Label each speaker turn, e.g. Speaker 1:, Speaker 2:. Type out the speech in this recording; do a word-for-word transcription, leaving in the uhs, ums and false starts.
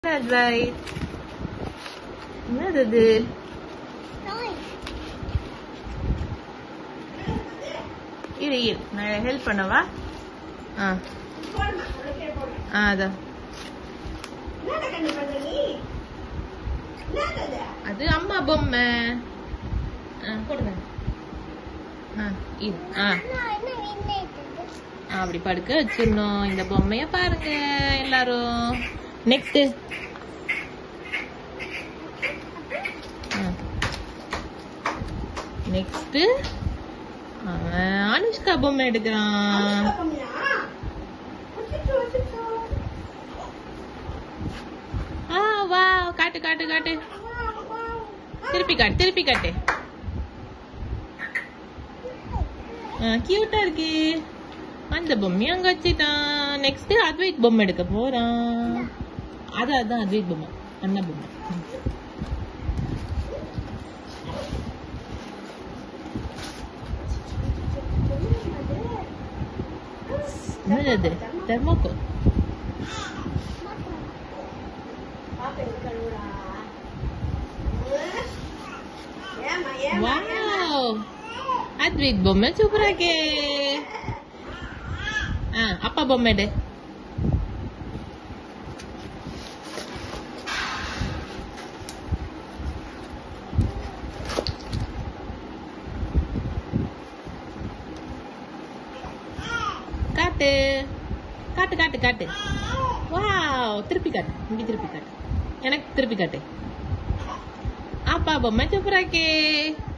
Speaker 1: Right. என்னது இது? இரு இரு நான் ஹெல்ப் பண்ணவா? ஆ ஆ அதான் அது அம்மா பொம்மை. ஆ போடுங்க. ஆ இது ஆ அப்படி படுக்க வச்சிடணும். இந்த பொம்மைய பாருங்க எல்லாரும். நெக்ஸ்ட் நெக்ஸ்ட் அவன் அனுஷ்கா பொம்மை எடுக்கிறான். ஆ வா காட்டு காட்டு காட்டு திருப்பி காட்டு திருப்பி காட்டு. கியூட்டா இருக்கு. அந்த பொம்மையை அங்க வச்சுட்டான். நெக்ஸ்ட் அத்வைத் பொம்மை எடுக்க போறான். அதான் அதான் அத்வைத் பொம்மை அண்ணா பொம்மை. என்னது தெர்மோகோல்? வாவ் அத்வைத் பொம்மை சூப்பரா இருக்கே. ஆ அப்பா பொம்மை எடு. காட்டு காட்டு காட்டு காட்டு. வாவ் திருப்பி காட்டு. இங்க திருப்பி காட்டு. எனக்கு திருப்பி காட்டு. அப்பா பொம்மை சூப்பரா இருக்கே.